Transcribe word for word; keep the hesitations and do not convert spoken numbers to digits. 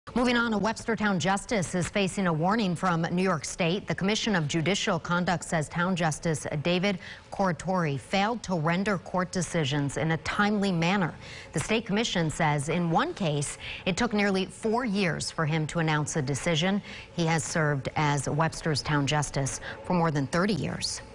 Moving on, a Webster town justice is facing a warning from New York State. The Commission of Judicial Conduct says town justice David Corritore failed to render court decisions in a timely manner. The state commission says in one case, it took nearly four years for him to announce a decision. He has served as Webster's town justice for more than thirty years.